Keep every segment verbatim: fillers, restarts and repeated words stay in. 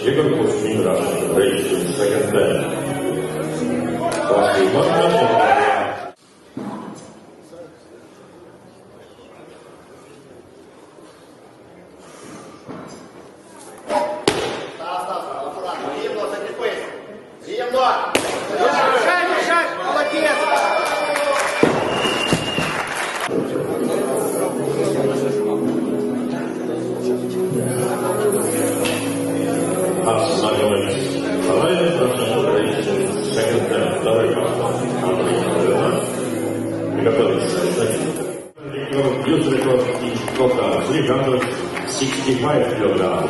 Record was being raised to second ten. Roughly one minute. Youth record in total three hundred sixty-five kilograms.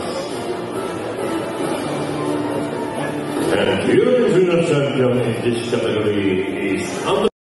And European junior champion in this category is under